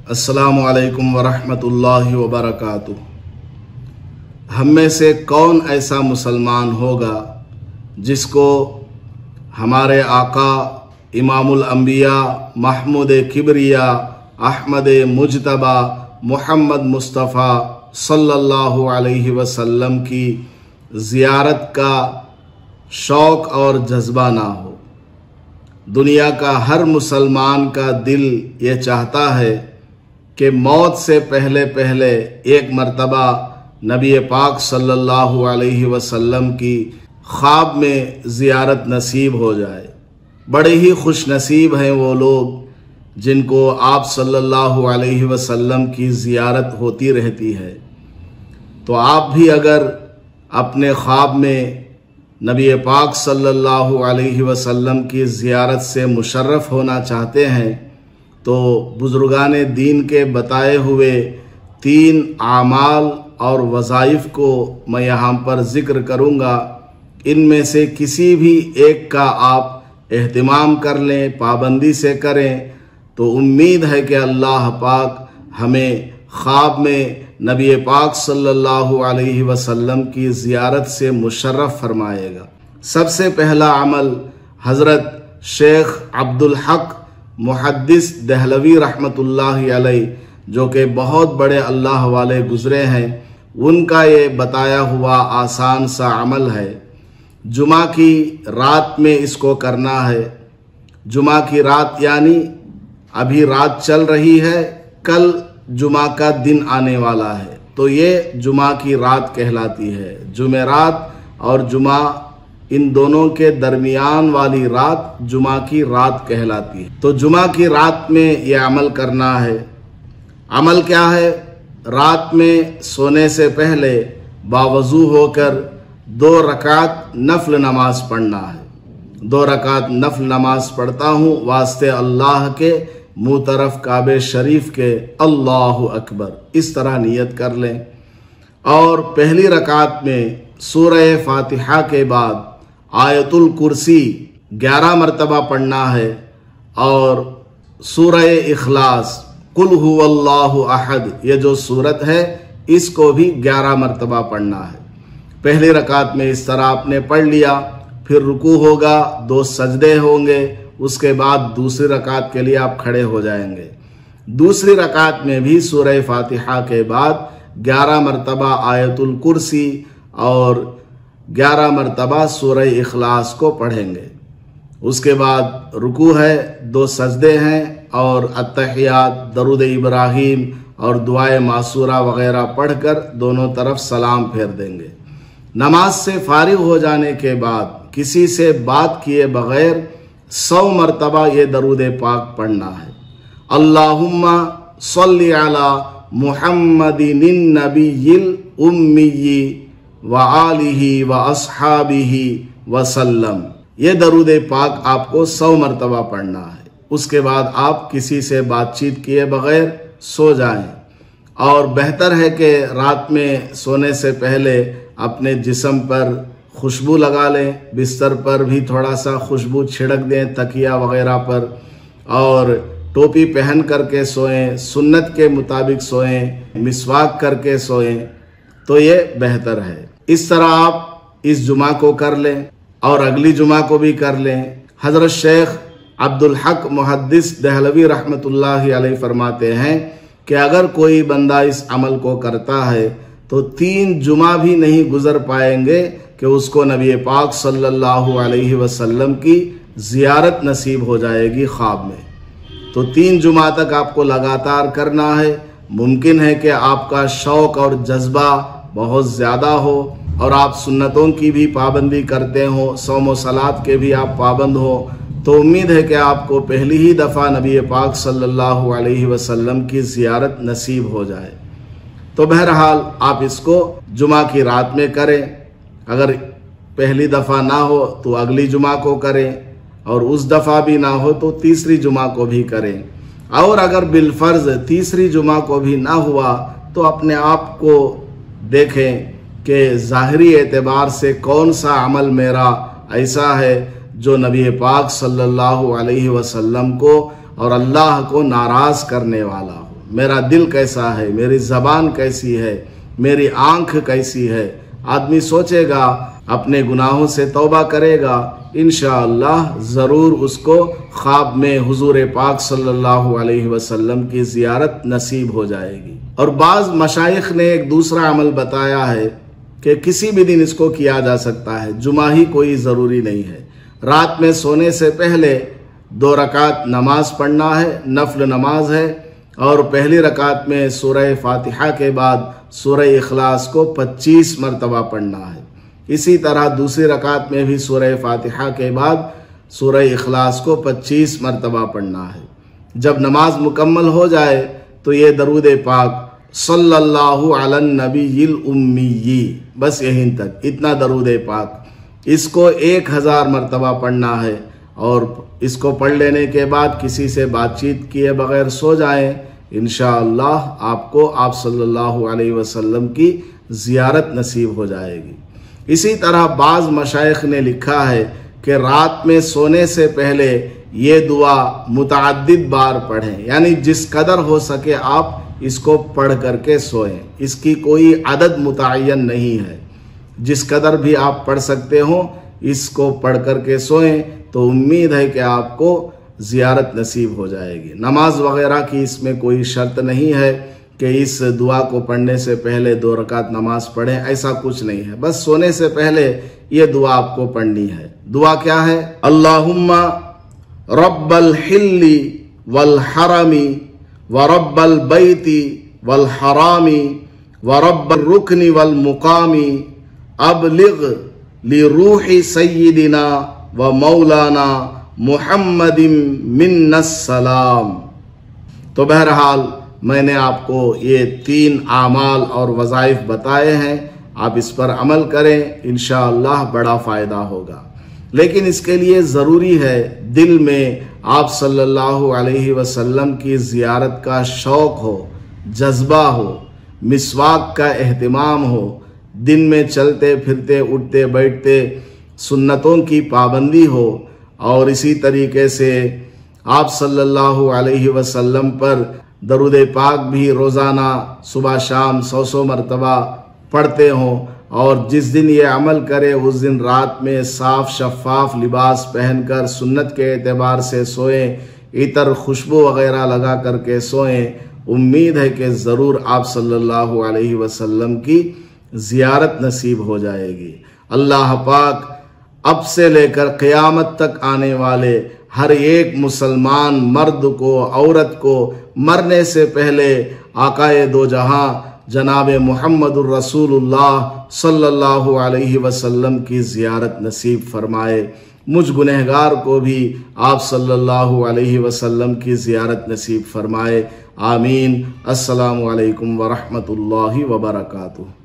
अस्सलामु अलैकुम वरहमतुल्लाहि वबरकातुह। हम में से कौन ऐसा मुसलमान होगा जिसको हमारे आका इमामुल अंबिया महमूद किबरिया अहमद मुजतबा मोहम्मद मुस्तफ़ा सल्लल्लाहु अलैहि वसल्लम की ज़ियारत का शौक़ और जज्बा ना हो। दुनिया का हर मुसलमान का दिल ये चाहता है कि मौत से पहले पहले एक मर्तबा नबी पाक सल्लल्लाहु अलैहि वसल्लम की ख्वाब में ज़ियारत नसीब हो जाए। बड़े ही खुश नसीब हैं वो लोग जिनको आप सल्लल्लाहु अलैहि वसल्लम की ज़ियारत होती रहती है। तो आप भी अगर अपने ख्वाब में नबी पाक सल्लल्लाहु अलैहि वसल्लम की ज़ियारत से मुशर्रफ होना चाहते हैं तो बुज़ुर्गाने दीन के बताए हुए 3 आमाल और वज़ाइफ को मैं यहाँ पर ज़िक्र करूँगा। इनमें से किसी भी एक का आप एहतिमाम कर लें, पाबंदी से करें तो उम्मीद है कि अल्लाह पाक हमें ख्वाब में नबी पाक सल्लल्लाहु अलैहि वसल्लम की ज़ियारत से मुशर्रफ फरमाएगा। सबसे पहला अमल हज़रत शेख अब्दुल हक मुहद्दिस दहलवी रहमतुल्लाहि अलैह, जो कि बहुत बड़े अल्लाह वाले गुज़रे हैं, उनका ये बताया हुआ आसान सा अमल है। जुमा की रात में इसको करना है। जुमा की रात यानी अभी रात चल रही है, कल जुमा का दिन आने वाला है, तो ये जुमा की रात कहलाती है। जुमेरात और जुमा इन दोनों के दरमियान वाली रात जुमा की रात कहलाती है। तो जुमा की रात में ये अमल करना है। अमल क्या है? रात में सोने से पहले बावजू होकर 2 रकात नफल नमाज पढ़ना है। 2 रकात नफल नमाज पढ़ता हूँ वास्ते अल्लाह के, मुँह तरफ काबे शरीफ के, अल्लाहु अकबर, इस तरह नियत कर लें। और पहली रकात में सूरह फातिहा के बाद आयतुल कुर्सी 11 मरतबा पढ़ना है और सूरह इखलास कुल हुवल्लाहु अहद, ये जो सूरत है इसको भी 11 मरतबा पढ़ना है। पहली रकात में इस तरह आपने पढ़ लिया, फिर रुकू होगा, 2 सजदे होंगे, उसके बाद दूसरी रकात के लिए आप खड़े हो जाएंगे। दूसरी रकात में भी सूरह फातिहा के बाद 11 मरतबा आयतुल कुर्सी और 11 मरतबा सूरह इखलास को पढ़ेंगे। उसके बाद रुकू है, 2 सजदे हैं और अत्तहियात, दरूद इब्राहीम और दुआए मासूरा वगैरह पढ़कर दोनों तरफ सलाम फेर देंगे। नमाज से फारिग हो जाने के बाद किसी से बात किए बगैर 100 मरतबा ये दरूद पाक पढ़ना है। अल्लाहुम्मा सल्ली अला मुहम्मदिन नबिय्यिल उम्मिय्यि व आलिहि व अस्हाबिहि वसल्लम। ये दरूद पाक आपको 100 मरतबा पढ़ना है। उसके बाद आप किसी से बातचीत किए बगैर सो जाएं। और बेहतर है कि रात में सोने से पहले अपने जिस्म पर खुशबू लगा लें, बिस्तर पर भी थोड़ा सा खुशबू छिड़क दें, तकिया वगैरह पर, और टोपी पहन करके सोएं, सुन्नत के मुताबिक सोएं, मिसवाक करके सोएं, तो ये बेहतर है। इस तरह आप इस जुमा को कर लें और अगली जुमा को भी कर लें। हज़रत शेख अब्दुल हक मुहद्दिस दहलवी रहमतुल्लाहि अलैह फरमाते हैं कि अगर कोई बंदा इस अमल को करता है तो 3 जुमा भी नहीं गुजर पाएंगे कि उसको नबी पाक सल्लल्लाहु अलैहि वसल्लम की ज़ियारत नसीब हो जाएगी ख्वाब में। तो 3 जुमा तक आपको लगातार करना है। मुमकिन है कि आपका शौक़ और जज्बा बहुत ज़्यादा हो और आप सुन्नतों की भी पाबंदी करते हो, सौम व सलात के भी आप पाबंद हो, तो उम्मीद है कि आपको पहली ही दफ़ा नबी पाक सल्लल्लाहु अलैहि वसल्लम की ज़ियारत नसीब हो जाए। तो बहरहाल आप इसको जुमा की रात में करें। अगर पहली दफ़ा ना हो तो अगली जुमा को करें, और उस दफ़ा भी ना हो तो तीसरी जुमा को भी करें। और अगर बिलफर्ज तीसरी जुमा को भी ना हुआ तो अपने आप को देखें कि ज़ाहिरी एतबार से कौन सा अमल मेरा ऐसा है जो नबी पाक सल्लल्लाहु अलैहि वसल्लम को और अल्लाह को नाराज़ करने वाला हो। मेरा दिल कैसा है, मेरी ज़बान कैसी है, मेरी आँख कैसी है। आदमी सोचेगा, अपने गुनाहों से तौबा करेगा, इंशाअल्लाह ज़रूर उसको ख्वाब में हुजूर पाक सल्लल्लाहु अलैहि वसल्लम की ज़ियारत नसीब हो जाएगी। और बाज़ मशाइख ने एक दूसरा अमल बताया है कि किसी भी दिन इसको किया जा सकता है, जुमा ही कोई ज़रूरी नहीं है। रात में सोने से पहले 2 रकात नमाज पढ़ना है, नफल नमाज है, और पहली रकात में सूरह फातिहा के बाद सूरह इखलास को 25 मरतबा पढ़ना है। इसी तरह दूसरी रकात में भी सूरह फातिहा के बाद सूरह इखलास को 25 मरतबा पढ़ना है। जब नमाज मुकम्मल हो जाए तो ये दरूद पाक सल्लल्लाहु अलन नबीयिल उम्मी, बस यहीं तक, इतना दरूद पाक, इसको 1000 मरतबा पढ़ना है। और इसको पढ़ लेने के बाद किसी से बातचीत किए बगैर सो जाएं, इंशाअल्लाह आपको आप सल्लल्लाहु अलैहि वसल्लम की ज़ियारत नसीब हो जाएगी। इसी तरह बाज़ मशाइख ने लिखा है कि रात में सोने से पहले ये दुआ मुतअद्दिद बार पढ़ें, यानी जिस कदर हो सके आप इसको पढ़ करके सोएं। इसकी कोई अदद मुतय्यन नहीं है, जिस कदर भी आप पढ़ सकते हो इसको पढ़ करके सोएं, तो उम्मीद है कि आपको ज़ियारत नसीब हो जाएगी। नमाज वगैरह की इसमें कोई शर्त नहीं है कि इस दुआ को पढ़ने से पहले 2 रकात नमाज पढ़ें, ऐसा कुछ नहीं है। बस सोने से पहले ये दुआ आपको पढ़नी है। दुआ क्या है? अल्लाहुम्मा रब्बल हिल्ली वल हरमी व रब्बल बैती वल हरामी व रब्बल रुकनी वल मुकामी अबलिग ली रूही सय्यिदिना व मौलाना मुहम्मदिन मिन्नस सलाम। तो बहरहाल मैंने आपको ये 3 आमाल और वज़ाइफ बताए हैं, आप इस पर अमल करें, इंशाअल्लाह बड़ा फ़ायदा होगा। लेकिन इसके लिए ज़रूरी है दिल में आप सल्लल्लाहु अलैहि वसल्लम की ज़ियारत का शौक़ हो, जज्बा हो, मिसवाक का एहतिमाम हो, दिन में चलते फिरते उठते बैठते सुन्नतों की पाबंदी हो, और इसी तरीके से आप सल्लल्लाहु अलैहि वसल्लम पर दरूद पाक भी रोज़ाना सुबह शाम 100 मरतबा पढ़ते हों। और जिस दिन ये अमल करे उस दिन रात में साफ शफाफ लिबास पहनकर सुन्नत के एतबार से सोएं, इतर खुशबू वगैरह लगा करके सोएं। उम्मीद है कि ज़रूर आप सल्लल्लाहु अलैहि वसल्लम की ज़ियारत नसीब हो जाएगी। अल्लाह पाक अब से लेकर क़यामत तक आने वाले हर एक मुसलमान मर्द को, औरत को मरने से पहले आकाए दो जहां जनाब मुहम्मदुर रसूलुल्लाह सल्लल्लाहु अलैहि वसल्लम की ज़ियारत नसीब फरमाए। मुझ गुनहगार को भी आप सल्लल्लाहु अलैहि वसल्लम की ज़ियारत नसीब फरमाए। आमीन। अस्सलामु अलैकुम व रहमतुल्लाहि व बरकातुहू।